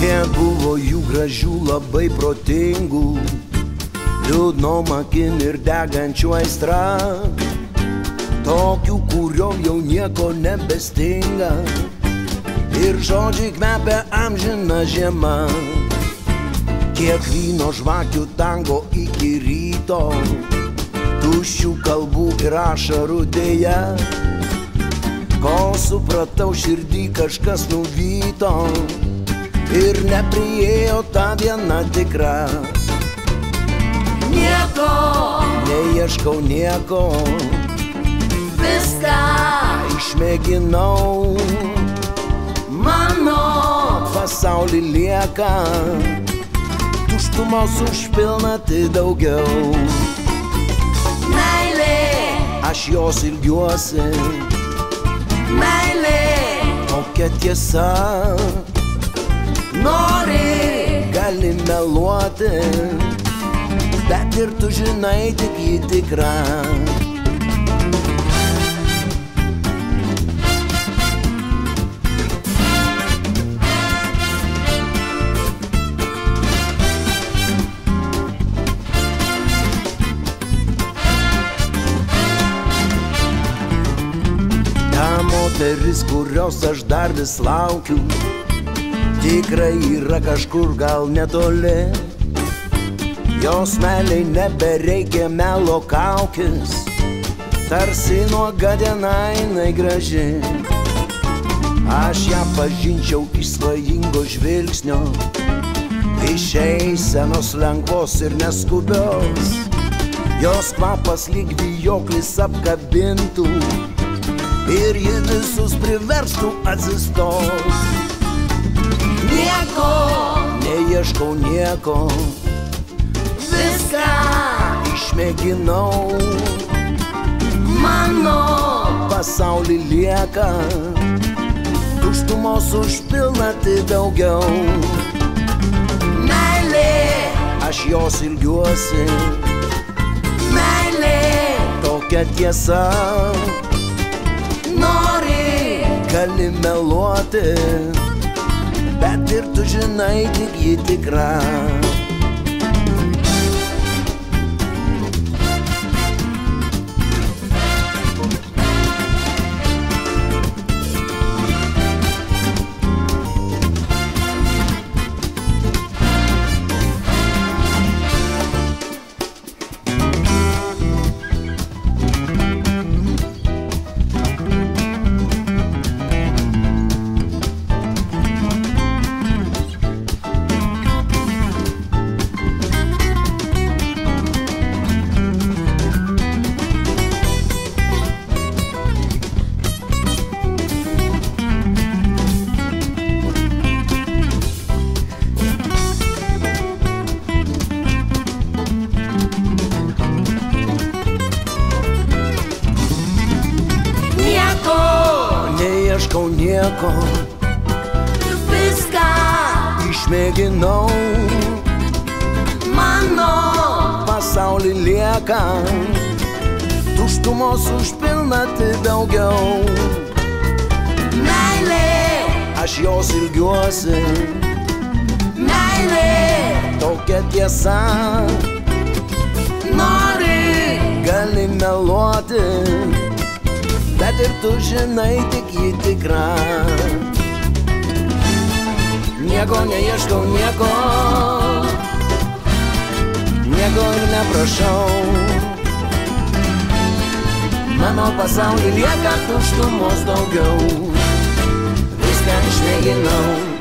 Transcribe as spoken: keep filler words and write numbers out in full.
Kiek buvo jų gražių, labai protingų, liūdnom akim ir degančių aistra, tokių, kuriom jau nieko nebestinga, ir žodžiai kvepia amžina žiema. Kiek vyno žvakių tango iki ryto, tuščių kalbų ir ašarų dėja, kol supratau, širdį kažkas nuvyto ir nepriėjo ta diena tikra. Nieko, neieškau nieko, viską išmėginau, mano pasaulį lieka tuštumos užpilnati daugiau. Meilė, aš jos ilgiuosi, meilė, tokia tiesa. Nori, gali meluoti, bet ir tu žinai, tik ji tikra. Ta moteris, kurios aš dar vis laukiu, tikrai yra kažkur gal netoli. Jos meiliai nebereikia melo kaukės, tarsi nuoga diena jinai graži. Aš ją pažinčiau iš svajingo žvilgsnio, iš eisenos lengvos ir neskubios. Jos kvapas lyg vijoklis apkabintų ir ji visus priverstų atsistos. nieko, neieškau nieko, viską išmėginau, mano pasaulį lieka tuštumos užpilnati daugiau. Meilė, aš jos ilgiuosi, meilė, tokia tiesa. nori, Gali meluoti, bet ir tu žinai, tik ji tikra. Neieškau nieko, viską išmėginau, mano pasaulį lieka tuštumos užpilnati daugiau. meilė, Aš jos ilgiuosi, meilė, tokia tiesa. nori, Gali meluoti, bet ir tu žinai, tik ji tikra. Nieko neieškau, nieko, nieko ir neprašau. Mano pasaulį lieka tuštumos daugiau. Viską išmėginau.